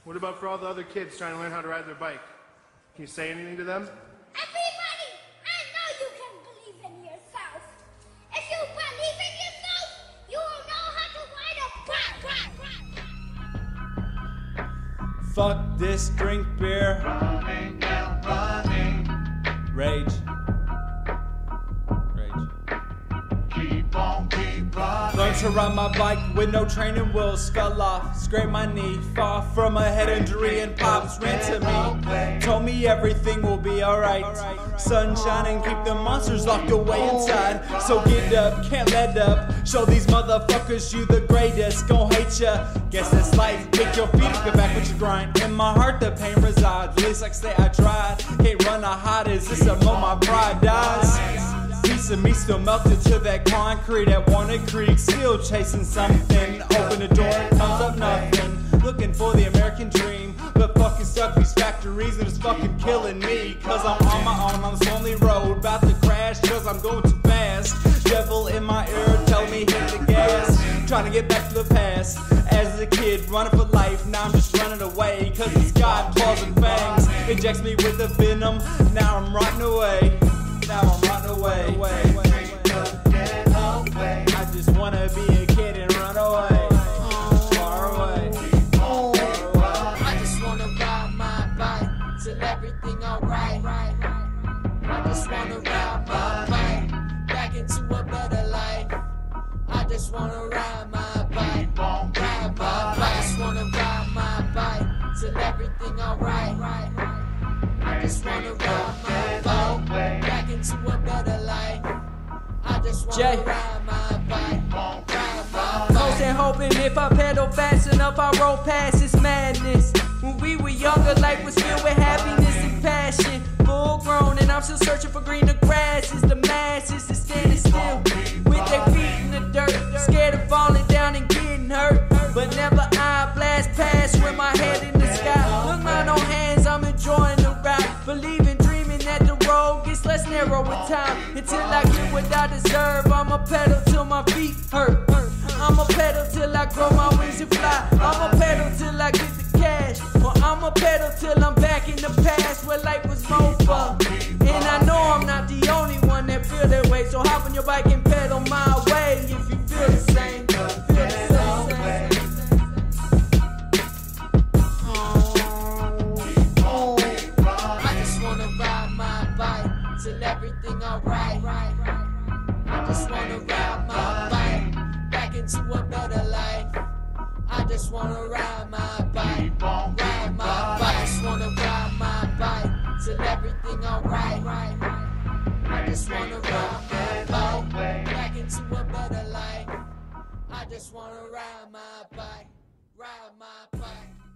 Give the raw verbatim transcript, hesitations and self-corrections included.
What about for all the other kids trying to learn how to ride their bike? Can you say anything to them? Everybody, I know you can believe in yourself. If you believe in yourself, you will know how to ride a bike. Fuck this, drink beer. Running and running. Rage. Rage. Keep on, keep running. Learn to ride my bike with no training wheels. Skull off, scrape my knee. Far from a head injury and pops ran to me. Told me everything will be alright. Sun shining, keep the monsters locked away inside. So get up, can't let up. Show these motherfuckers you the greatest. Gon' hate ya. Guess that's life. Pick your feet up, get back with your grind. In my heart the pain resides. At least I say I tried. Can't run the hottest. This a moment my pride dies. Piece of me still melted to that concrete at Wanted Creek. Still chasing something. Open the door, it comes up nothing. Looking for the American dream, but fucking stuck these factories and it's fucking killing me. Cause I'm on my own on this lonely road, about to crash cause I'm going too fast. Devil in my ear tell me hit the gas. Trying to get back to the past. As a kid running for life, now I'm just running away. Cause it's got claws and fangs, injects me with the venom. Now I'm running away. Now I'm running away. away, away, away. I just wanna be a kid and run away. Far away. I just wanna ride my bike till everything alright. I just wanna ride my bike back into a better life. I just wanna ride my bike, ride my bike. I just wanna ride my bike till everything alright. I just wanna ride my bike back into a better life. I just wanna Jay. ride my bike, ride my bike. Hopes and hoping if I pedal fast enough, I roll past this madness. When we were younger, life was filled with happiness and passion. Full grown, and I'm still searching for greener grasses. The masses is standing still with their feet in the dirt, scared of falling down and getting hurt. But never I blast past with my head in the sky. Look, my no hands, I'm enjoying the ride. Believing, dreaming that the road gets less narrow with time. Until I get what I deserve, I'ma pedal till my feet hurt. I'ma pedal till I grow my wings and fly. I'ma pedal till I get the cash. Or I'ma pedal till I'm back in the past where life was more fun. And I know I'm not the only one that feel that way. So hop on your bike and pedal my way if you feel the same. Feel the same. I just wanna ride my bike till everything alright. I just wanna ride my bike back into a better life. I just wanna ride my bike, ride my bike. I just wanna ride my bike till everything alright. I just wanna ride my bike back into a better life. I just wanna ride my bike, ride my bike.